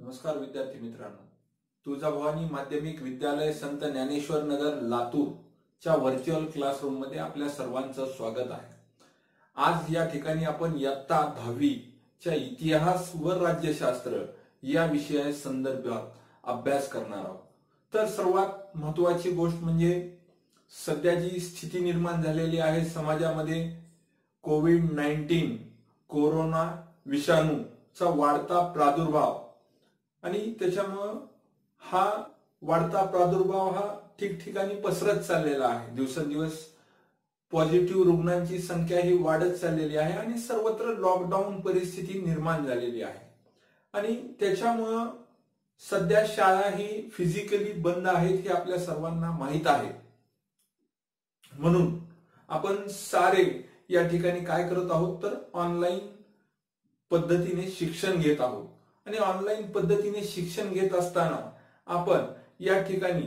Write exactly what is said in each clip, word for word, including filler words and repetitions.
नमस्कार विद्यार्थी मित्रांनो, तुळजाभवानी माध्यमिक विद्यालय संत ज्ञानेश्वर नगर लातूर च्या व्हर्च्युअल क्लासरूम मध्ये आपल्या सर्वांचं स्वागत आहे। आज या ठिकाणी आपण इयत्ता दहावी च्या इतिहास व राज्यशास्त्र या विषया संदर्भात अभ्यास करणार आहोत। तर सर्वात महत्त्वाची गोष्ट म्हणजे सध्या जी स्थिती निर्माण झालेली आहे समाजामध्ये, कोविड नाईन्टीन कोरोना विषाणूचा वाढता प्रादुर्भाव आणि त्याच्यामुळे हा वाढता प्रादुर्भाव हा ठिकठिकाणी पसरत चाललेला आहे। दिवसेंदिवस पॉझिटिव्ह रुग्णांची संख्या ही वाढत चाललेली आहे आणि सर्वत्र लॉकडाऊन परिस्थिती निर्माण झालेली आहे आणि त्याच्यामुळे सध्या शाळा ही फिजिकली बंद आहेत हे आपल्या सर्वांना माहित आहे। म्हणून आपण सारे या ठिकाणी काय करत आहोत तर ऑनलाईन पद्धतीने शिक्षण घेत आहोत आणि ऑनलाईन पद्धतीने शिक्षण घेत असताना आपण या ठिकाणी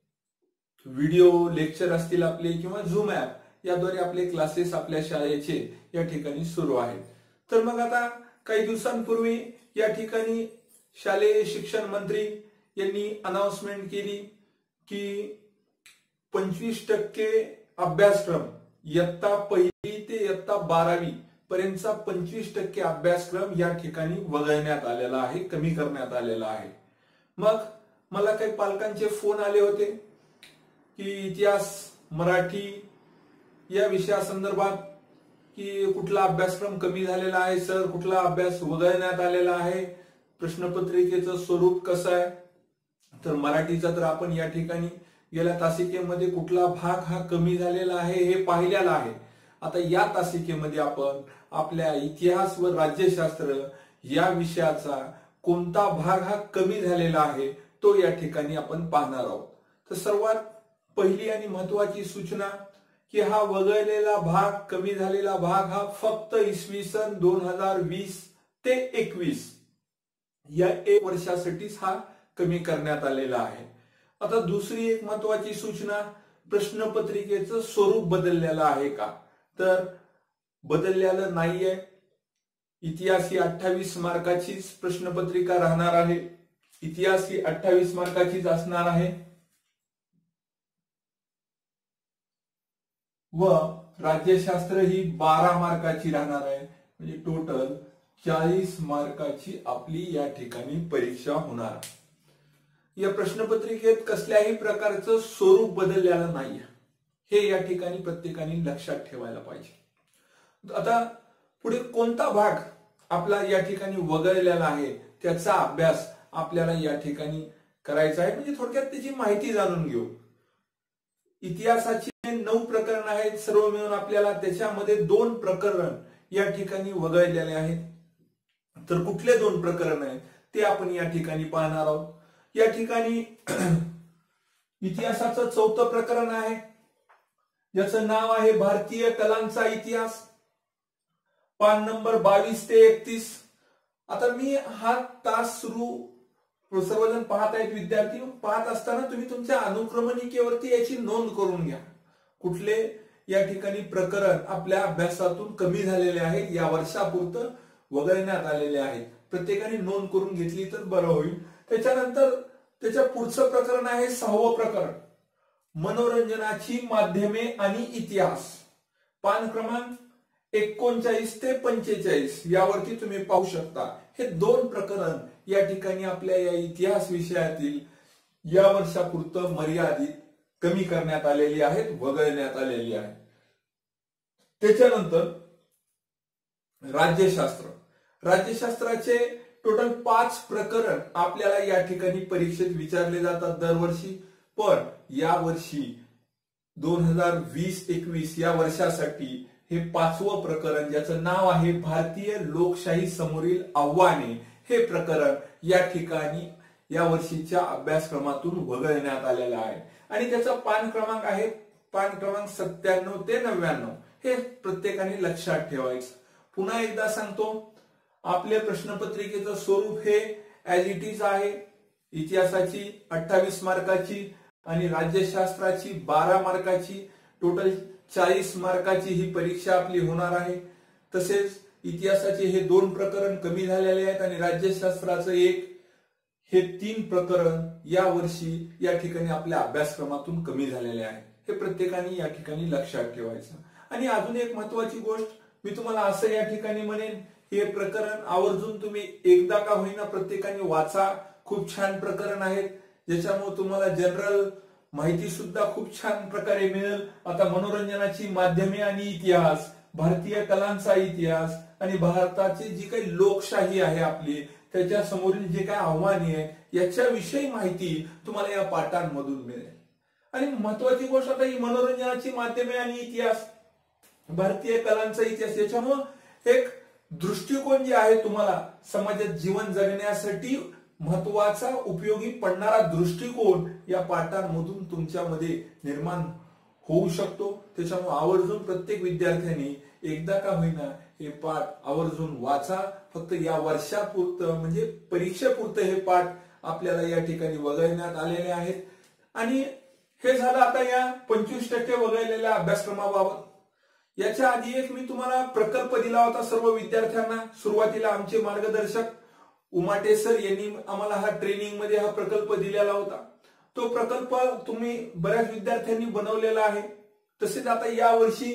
व्हिडिओ लेक्चर असतील आपले किंवा झूम ऍप याद्वारे आपले क्लासेस आपल्या शाळेचे या ठिकाणी सुरू आहेत। तर मग आता काही दिवसांपूर्वी या ठिकाणी शालेय शिक्षण मंत्री यांनी अनाउन्समेंट केली की पंचवीस टक्के अभ्यासक्रम इयत्ता पहिली ते इयत्ता बारावी पर्यंतचा पंचवीस टक्के अभ्यासक्रम या ठिकाणी वगळण्यात आलेला आहे, कमी करण्यात आलेला आहे। मग मला काही पालकांचे फोन आले होते की इतिहास मराठी या विषयासंदर्भात की कुठला अभ्यासक्रम कमी झालेला आहे सर, कुठला अभ्यास वगळण्यात आलेला आहे, प्रश्नपत्रिकेचं स्वरूप कसं आहे। तर मराठीचा तर आपण या ठिकाणी गेल्या तासिकेमध्ये कुठला भाग हा कमी झालेला आहे हे पाहिलेला आहे। आता या तासिकेमध्ये आपण आपल्या इतिहास व राज्यशास्त्र या विषयाचा कोणता भाग हा कमी झालेला आहे तो या ठिकाणी आपण पाहणार आहोत। तर सर्वात पहिली आणि महत्त्वाची सूचना की हा वगळलेला भाग, कमी झालेला भाग हा फक्त इसवी सन दोन हजार वीस ते एकवीस या एक वर्षासाठीच हा कमी करण्यात आलेला आहे। आता दुसरी एक महत्त्वाची सूचना, प्रश्नपत्रिकेचं स्वरूप बदललेलं आहे का, तर बदललेलं नाहीये। इतिहास ही अठ्ठावीस मार्काचीच प्रश्नपत्रिका राहणार आहे, इतिहास ही अठ्ठावीस मार्काचीच असणार आहे व राज्यशास्त्र ही बारा मार्काची राहणार आहे। म्हणजे टोटल चाळीस मार्काची आपली या ठिकाणी परीक्षा होणार आहे। या प्रश्नपत्रिकेत कसल्याही प्रकारचं स्वरूप बदललेलं नाही हे या ठिकाणी प्रत्येकाने लक्षात ठेवायला पाहिजे। आता पुढे कोणता भाग आपला या ठिकाणी वगळलेला आहे त्याचा अभ्यास आपल्याला या ठिकाणी करायचा आहे, म्हणजे थोडक्यात त्याची माहिती जाणून घेऊ। इतिहासाचे नऊ प्रकरण आहेत सर्व मिळून, आपल्याला त्याच्यामध्ये दोन प्रकरण या ठिकाणी वगळलेले आहेत। तर कुठले दोन प्रकरण आहेत ते आपण या ठिकाणी पाहणार आहोत। या ठिकाणी इतिहासाचं चौथं प्रकरण आहे ज्याचं नाव आहे भारतीय कलांचा इतिहास, पान नंबर बावीस ते एकतीस। आता मी हा तास सुरू सर्वजण पाहत आहेत, विद्यार्थी पाहत असताना तुम्ही तुमच्या अनुक्रमणिकेवरती याची नोंद करून घ्या, कुठले या ठिकाणी प्रकरण आपल्या अभ्यासातून कमी झालेले आहेत, या वर्षापुरतं वगळण्यात आलेले आहेत। प्रत्येकाने नोंद करून घेतली तर बरं होईल। त्याच्यानंतर त्याच्या पुढचं प्रकरण आहे सहावं प्रकरण, मनोरंजनाची माध्यमे आणि इतिहास, पान क्रमांक एकोणचाळीस ते पंचेचाळीस यावरती तुम्ही पाहू शकता। हे दोन प्रकरण या ठिकाणी आपल्या या इतिहास विषयातील या वर्षापुरतं मर्यादित कमी करण्यात आलेली आहेत, वगळण्यात आलेली आहे। त्याच्यानंतर राज्यशास्त्र, राज्यशास्त्राचे टोटल पाच प्रकरण आपल्याला या ठिकाणी परीक्षेत विचारले जातात दरवर्षी, पण या वर्षी दोन हजार वीस एकवीस या वर्षासाठी हे पाचवं प्रकरण ज्याचं नाव आहे भारतीय लोकशाही समोरील आव्हाने, हे प्रकरण या ठिकाणी या वर्षीच्या अभ्यासक्रमातून वगळण्यात आलेलं आहे आणि त्याचा पान क्रमांक आहे पान क्रमांक सत्त्याण्णव ते नव्याण्णव। हे प्रत्येकाने लक्षात ठेवायचं। पुन्हा एकदा सांगतो, आपल्या प्रश्नपत्रिकेचं स्वरूप हे ऍज इट इज आहे। इतिहासाची अठ्ठावीस मार्काची आणि राज्यशास्त्राची बारा मार्काची, टोटल चाळीस मार्काची ही परीक्षा आपली होणार आहे। तसेच इतिहासाचे हे दोन प्रकरण कमी झालेले आहेत आणि राज्यशास्त्राचं एक हे तीन प्रकरण या वर्षी या ठिकाणी आपल्या अभ्यासक्रमातून कमी झालेले आहे. हे प्रत्येकाने या ठिकाणी लक्षात ठेवायचं. आणि अजून एक महत्वाची गोष्ट मी तुम्हाला असं या ठिकाणी म्हणेन, हे प्रकरण आवर्जून तुम्ही एकदा का होईना प्रत्येकाने वाचा. खूप छान प्रकरण आहेत, ज्याच्यामुळे तुम्हाला जनरल माहिती सुद्धा खूप छान प्रकारे मिळेल. आता मनोरंजनाची माध्यमे आणि इतिहास, भारतीय कलांचा इतिहास आणि भारताची जी काही लोकशाही आहे आपली, त्याच्या समोरील जे काही आव्हाने आहे याच्याविषयी माहिती तुम्हाला या पाठांमधून मिळेल. आणि महत्वाची गोष्ट, आता ही मनोरंजनाची माध्यमे आणि इतिहास, भारतीय कलांचा इतिहास, याच्यामुळे एक दृष्टिकोन जे आहे तुम्हाला समाजात जीवन जगण्यासाठी महत्वाचा उपयोगी पडणारा दृष्टिकोन या पाठांमधून तुमच्यामध्ये निर्माण होऊ शकतो. त्याच्यामुळे आवर्जून प्रत्येक विद्यार्थ्यांनी एकदा का होईना हे पाठ आवर्जून वाचा. फक्त या वर्षापुरतं म्हणजे परीक्षेपुरतं हे पाठ आपल्याला या ठिकाणी वगळण्यात आलेले आहेत. आणि हे झालं आता या पंचवीस टक्के वगळलेल्या अभ्यासक्रमाबाबत. याच्या आधी एक मी तुम्हाला प्रकल्प दिला होता सर्व विद्यार्थ्यांना. सुरुवातीला आमचे मार्गदर्शक उमाटे सर यांनी आम्हाला हा ट्रेनिंग मध्ये हा प्रकल्प दिलेला होता. तो प्रकल्प तुम्ही बऱ्याच विद्यार्थ्यांनी बनवलेला आहे. तसेच आता या वर्षी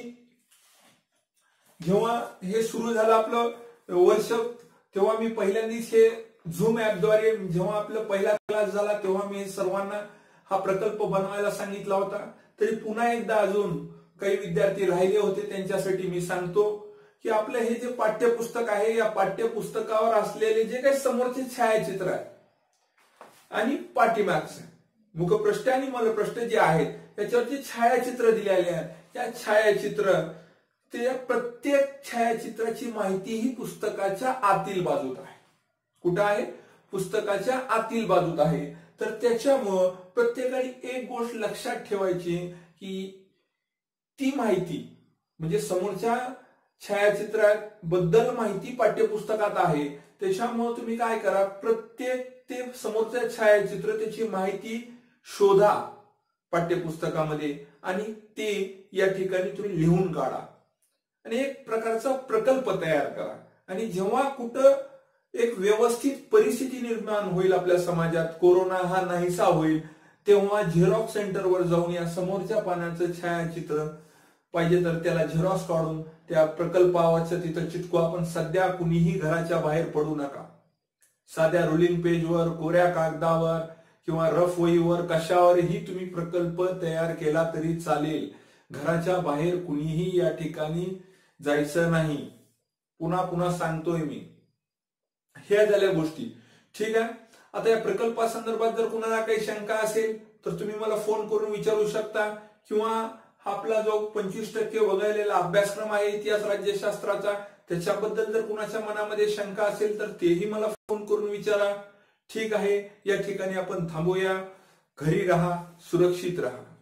जेव्हा हे सुरू झालं आपलं वर्ष, तेव्हा मी पहिल्यांदाच हे झूम ऍपद्वारे जेव्हा आपला पहिला क्लास झाला तेव्हा मी सर्वांना हा प्रकल्प बनवायला सांगितला होता. तरी पुन्हा एकदा अजून काही विद्यार्थी राहिले होते, त्यांच्यासाठी मी सांगतो की आपलं हे जे पाठ्यपुस्तक आहे, या पाठ्यपुस्तकावर असलेले जे काही समोरचे छायाचित्र आहे आणि पाठीमागचे मुखपृष्ठ आणि मलपृष्ठ जे आहेत त्याच्यावरती छायाचित्र दिलेले आहेत. या छायाचित्र ते प्रत्येक छायाचित्राची माहिती ही पुस्तकाच्या आतील बाजूत आहे. कुठं आहे? पुस्तकाच्या आतील बाजूत आहे. तर त्याच्यामुळं प्रत्येकाने एक गोष्ट लक्षात ठेवायची की ती माहिती म्हणजे समोरच्या छायाचित्राबद्दल माहिती पाठ्यपुस्तकात आहे. त्याच्यामुळे तुम्ही काय करा, प्रत्येक ते समोरचं छायाचित्र त्याची माहिती शोधा पाठ्यपुस्तकामध्ये आणि ते या ठिकाणी तुम्ही लिहून काढा आणि एक प्रकारचा प्रकल्प तयार करा. आणि जेव्हा कुठं एक व्यवस्थित परिस्थिती निर्माण होईल आपल्या समाजात, कोरोना हा नाहीसा होईल, तेव्हा झेरॉक्स सेंटरवर जाऊन या समोरच्या पानाचं छायाचित्र पाहिजे तर त्याला झेरॉक्स काढून त्या प्रकल्पावरचं तिथं चिटकू. आपण सध्या कुणीही घराच्या बाहेर पडू नका. साध्या रोलिंग पेजवर, कोऱ्या कागदावर किंवा रफ वहीवर कशावरही तुम्ही प्रकल्प तयार केला तरी चालेल. घराच्या बाहेर कुणीही या ठिकाणी जायचं नाही. पुन्हा पुन्हा सांगतोय मी. ह्या झाल्या गोष्टी. ठीक आहे. आता या प्रकल्पासंदर्भात जर कुणाला काही शंका असेल तर तुम्ही मला फोन करून विचारू शकता, किंवा आपला जो पंचवीस टक्के वगळलेला अभ्यासक्रम आहे इतिहास राज्यशास्त्राचा, त्याच्याबद्दल जर कुणाच्या मनामध्ये शंका असेल तर तेही मला फोन करून विचारा. ठीक आहे. या ठिकाणी आपण थांबूया. घरी राहा, सुरक्षित राहा.